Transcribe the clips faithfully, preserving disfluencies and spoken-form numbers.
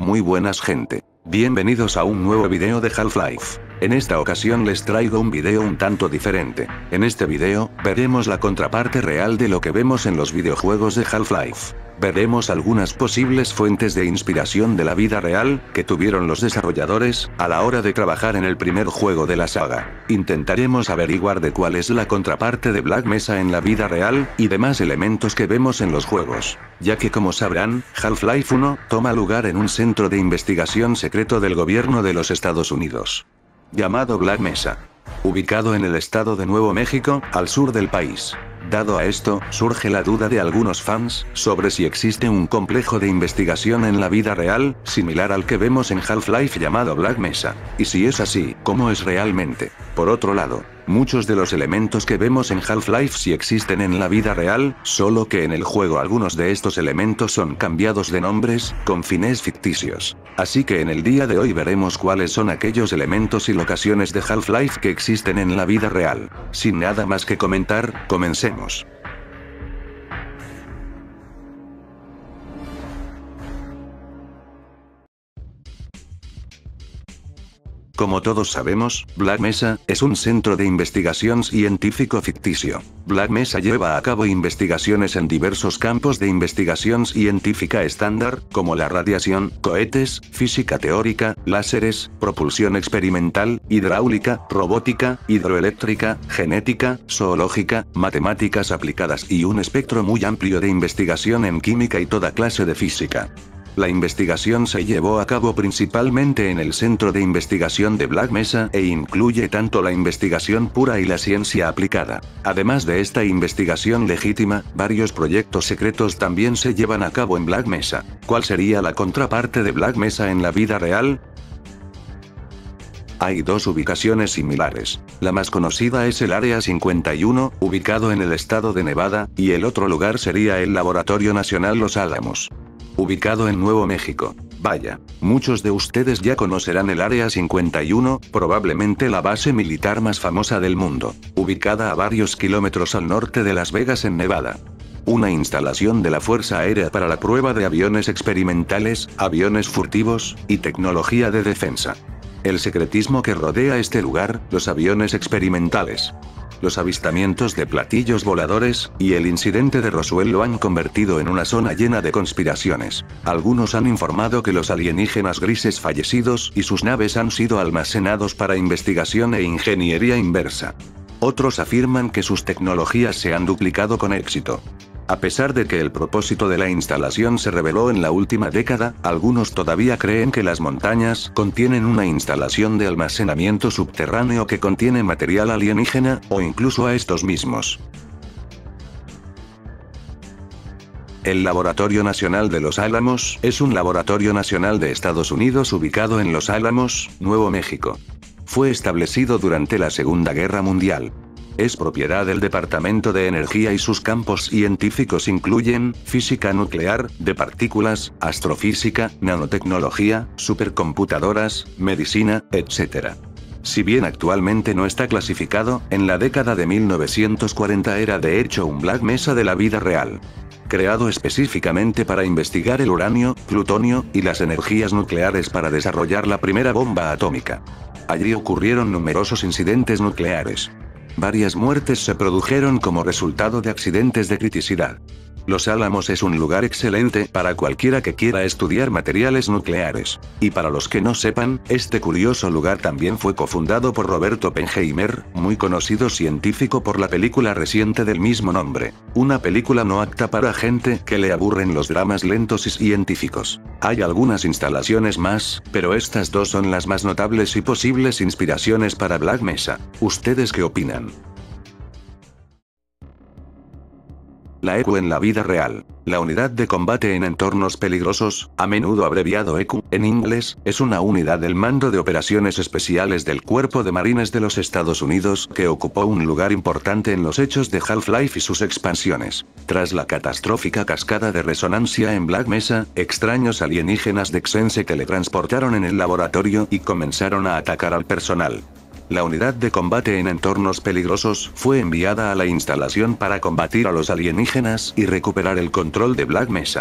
Muy buenas gente. Bienvenidos a un nuevo video de Half-Life. En esta ocasión les traigo un video un tanto diferente. En este video, veremos la contraparte real de lo que vemos en los videojuegos de Half-Life. Veremos algunas posibles fuentes de inspiración de la vida real, que tuvieron los desarrolladores, a la hora de trabajar en el primer juego de la saga. Intentaremos averiguar de cuál es la contraparte de Black Mesa en la vida real, y demás elementos que vemos en los juegos. Ya que como sabrán, Half-Life uno, toma lugar en un centro de investigación secreto del gobierno de los Estados Unidos. Llamado Black Mesa. Ubicado en el estado de Nuevo México, al sur del país. Dado a esto, surge la duda de algunos fans, sobre si existe un complejo de investigación en la vida real, similar al que vemos en Half-Life llamado Black Mesa. Y si es así, ¿cómo es realmente? Por otro lado, muchos de los elementos que vemos en Half-Life sí existen en la vida real, solo que en el juego algunos de estos elementos son cambiados de nombres, con fines ficticios. Así que en el día de hoy veremos cuáles son aquellos elementos y locaciones de Half-Life que existen en la vida real. Sin nada más que comentar, comencemos. Como todos sabemos, Black Mesa es un centro de investigación científico ficticio. Black Mesa lleva a cabo investigaciones en diversos campos de investigación científica estándar, como la radiación, cohetes, física teórica, láseres, propulsión experimental, hidráulica, robótica, hidroeléctrica, genética, zoológica, matemáticas aplicadas y un espectro muy amplio de investigación en química y toda clase de física. La investigación se llevó a cabo principalmente en el centro de investigación de Black Mesa e incluye tanto la investigación pura y la ciencia aplicada. Además de esta investigación legítima, varios proyectos secretos también se llevan a cabo en Black Mesa. ¿Cuál sería la contraparte de Black Mesa en la vida real? Hay dos ubicaciones similares. La más conocida es el Área cincuenta y uno, ubicado en el estado de Nevada, y el otro lugar sería el Laboratorio Nacional Los Álamos, ubicado en Nuevo México. Vaya, muchos de ustedes ya conocerán el Área cincuenta y uno, probablemente la base militar más famosa del mundo, ubicada a varios kilómetros al norte de Las Vegas en Nevada. Una instalación de la Fuerza Aérea para la prueba de aviones experimentales, aviones furtivos, y tecnología de defensa. El secretismo que rodea este lugar, los aviones experimentales, los avistamientos de platillos voladores, y el incidente de Roswell lo han convertido en una zona llena de conspiraciones. Algunos han informado que los alienígenas grises fallecidos y sus naves han sido almacenados para investigación e ingeniería inversa. Otros afirman que sus tecnologías se han duplicado con éxito. A pesar de que el propósito de la instalación se reveló en la última década, algunos todavía creen que las montañas contienen una instalación de almacenamiento subterráneo que contiene material alienígena, o incluso a estos mismos. El Laboratorio Nacional de Los Álamos es un laboratorio nacional de Estados Unidos ubicado en Los Álamos, Nuevo México. Fue establecido durante la Segunda Guerra Mundial. Es propiedad del Departamento de Energía y sus campos científicos incluyen física nuclear, de partículas, astrofísica, nanotecnología, supercomputadoras, medicina, etcétera. Si bien actualmente no está clasificado, en la década de mil novecientos cuarenta era de hecho un Black Mesa de la vida real. Creado específicamente para investigar el uranio, plutonio, y las energías nucleares para desarrollar la primera bomba atómica. Allí ocurrieron numerosos incidentes nucleares. Varias muertes se produjeron como resultado de accidentes de criticidad. Los Álamos es un lugar excelente para cualquiera que quiera estudiar materiales nucleares. Y para los que no sepan, este curioso lugar también fue cofundado por Robert Oppenheimer, muy conocido científico por la película reciente del mismo nombre. Una película no apta para gente que le aburren los dramas lentos y científicos. Hay algunas instalaciones más, pero estas dos son las más notables y posibles inspiraciones para Black Mesa. ¿Ustedes qué opinan? La E Q en la vida real. La unidad de combate en entornos peligrosos, a menudo abreviado E Q, en inglés, es una unidad del Mando de Operaciones Especiales del Cuerpo de Marines de los Estados Unidos que ocupó un lugar importante en los hechos de Half-Life y sus expansiones. Tras la catastrófica cascada de resonancia en Black Mesa, extraños alienígenas de Xen se teletransportaron en el laboratorio y comenzaron a atacar al personal. La unidad de combate en entornos peligrosos fue enviada a la instalación para combatir a los alienígenas y recuperar el control de Black Mesa.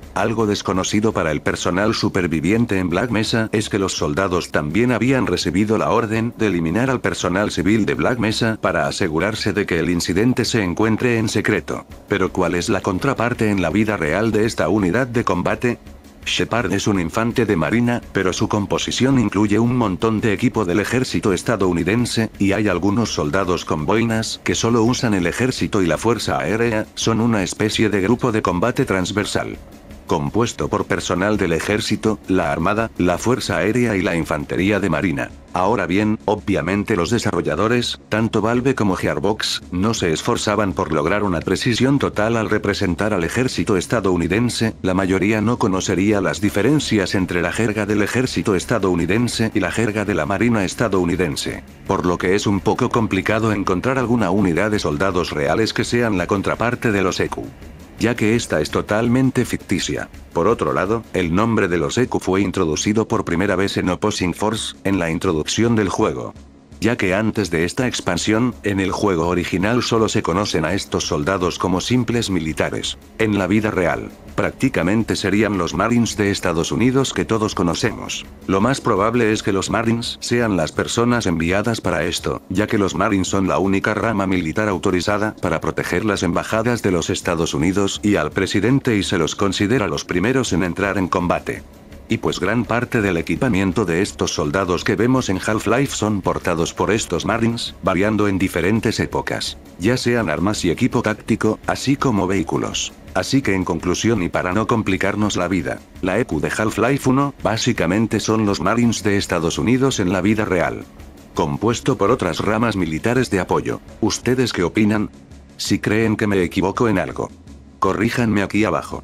Algo desconocido para el personal superviviente en Black Mesa es que los soldados también habían recibido la orden de eliminar al personal civil de Black Mesa para asegurarse de que el incidente se encuentre en secreto. Pero ¿cuál es la contraparte en la vida real de esta unidad de combate? Shepard es un infante de marina, pero su composición incluye un montón de equipo del ejército estadounidense, y hay algunos soldados con boinas que solo usan el ejército y la fuerza aérea, son una especie de grupo de combate transversal. Compuesto por personal del ejército, la armada, la fuerza aérea y la infantería de marina. Ahora bien, obviamente los desarrolladores, tanto Valve como Gearbox, no se esforzaban por lograr una precisión total al representar al ejército estadounidense, la mayoría no conocería las diferencias entre la jerga del ejército estadounidense y la jerga de la marina estadounidense. Por lo que es un poco complicado encontrar alguna unidad de soldados reales que sean la contraparte de los E Q, ya que esta es totalmente ficticia. Por otro lado, el nombre de los E Q fue introducido por primera vez en Opposing Force, en la introducción del juego. Ya que antes de esta expansión, en el juego original solo se conocen a estos soldados como simples militares. En la vida real, prácticamente serían los Marines de Estados Unidos que todos conocemos. Lo más probable es que los Marines sean las personas enviadas para esto, ya que los Marines son la única rama militar autorizada para proteger las embajadas de los Estados Unidos y al presidente, y se los considera los primeros en entrar en combate. Y pues gran parte del equipamiento de estos soldados que vemos en Half-Life son portados por estos Marines, variando en diferentes épocas, ya sean armas y equipo táctico, así como vehículos. Así que en conclusión, y para no complicarnos la vida, la E Q de Half-Life uno, básicamente son los Marines de Estados Unidos en la vida real, compuesto por otras ramas militares de apoyo. ¿Ustedes qué opinan? Si creen que me equivoco en algo, corríjanme aquí abajo.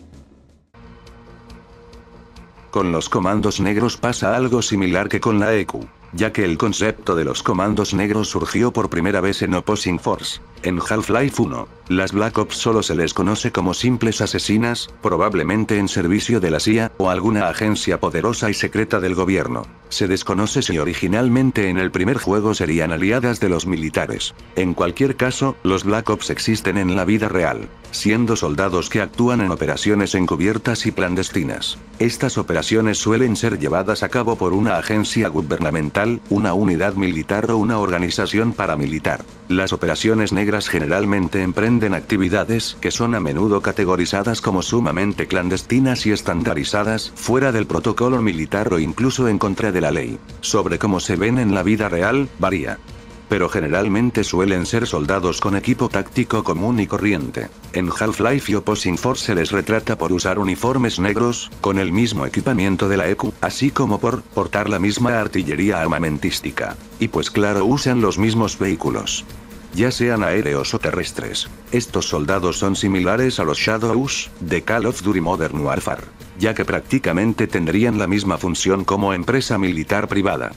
Con los comandos negros pasa algo similar que con la E Q, ya que el concepto de los comandos negros surgió por primera vez en Opposing Force. En Half-Life uno, las Black Ops solo se les conoce como simples asesinas, probablemente en servicio de la C I A, o alguna agencia poderosa y secreta del gobierno. Se desconoce si originalmente en el primer juego serían aliadas de los militares. En cualquier caso, los Black Ops existen en la vida real, siendo soldados que actúan en operaciones encubiertas y clandestinas. Estas operaciones suelen ser llevadas a cabo por una agencia gubernamental, una unidad militar o una organización paramilitar. Las operaciones negras generalmente emprenden actividades que son a menudo categorizadas como sumamente clandestinas y estandarizadas, fuera del protocolo militar o incluso en contra de la ley. Sobre cómo se ven en la vida real, varía, pero generalmente suelen ser soldados con equipo táctico común y corriente. En Half-Life y Opposing Force se les retrata por usar uniformes negros, con el mismo equipamiento de la E Q, así como por portar la misma artillería armamentística. Y pues claro, usan los mismos vehículos, ya sean aéreos o terrestres. Estos soldados son similares a los Shadows de Call of Duty Modern Warfare, ya que prácticamente tendrían la misma función como empresa militar privada.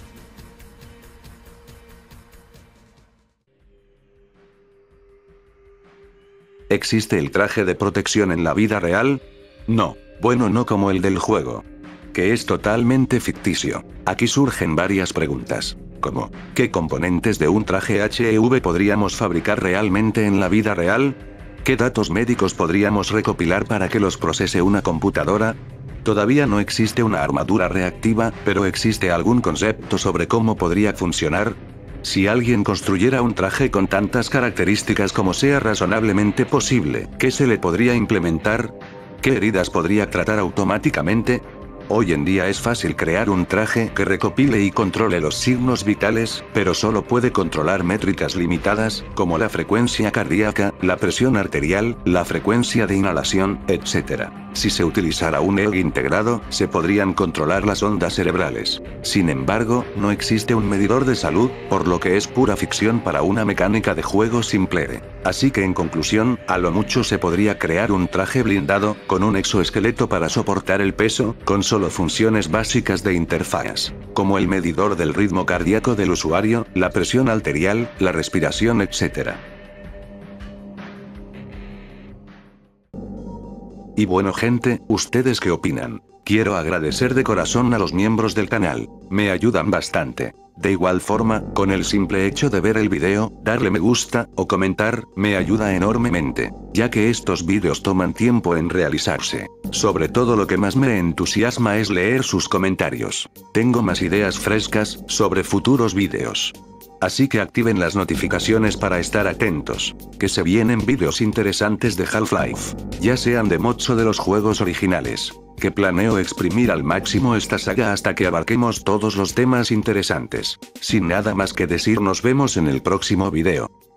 ¿Existe el traje de protección en la vida real? No. Bueno, no como el del juego, que es totalmente ficticio. Aquí surgen varias preguntas, como, ¿qué componentes de un traje H E V podríamos fabricar realmente en la vida real? ¿Qué datos médicos podríamos recopilar para que los procese una computadora? Todavía no existe una armadura reactiva, pero ¿existe algún concepto sobre cómo podría funcionar? Si alguien construyera un traje con tantas características como sea razonablemente posible, ¿qué se le podría implementar? ¿Qué heridas podría tratar automáticamente? Hoy en día es fácil crear un traje que recopile y controle los signos vitales, pero solo puede controlar métricas limitadas, como la frecuencia cardíaca, la presión arterial, la frecuencia de inhalación, etcétera. Si se utilizara un E E G integrado, se podrían controlar las ondas cerebrales. Sin embargo, no existe un medidor de salud, por lo que es pura ficción para una mecánica de juego simple. Así que en conclusión, a lo mucho se podría crear un traje blindado, con un exoesqueleto para soportar el peso, con solo funciones básicas de interfaz, como el medidor del ritmo cardíaco del usuario, la presión arterial, la respiración, etcétera. Y bueno gente, ¿ustedes qué opinan? Quiero agradecer de corazón a los miembros del canal. Me ayudan bastante. De igual forma, con el simple hecho de ver el video, darle me gusta, o comentar, me ayuda enormemente, ya que estos vídeos toman tiempo en realizarse. Sobre todo lo que más me entusiasma es leer sus comentarios. Tengo más ideas frescas, sobre futuros vídeos. Así que activen las notificaciones para estar atentos, que se vienen vídeos interesantes de Half-Life, ya sean de mods o de los juegos originales, que planeo exprimir al máximo esta saga hasta que abarquemos todos los temas interesantes. Sin nada más que decir, nos vemos en el próximo video.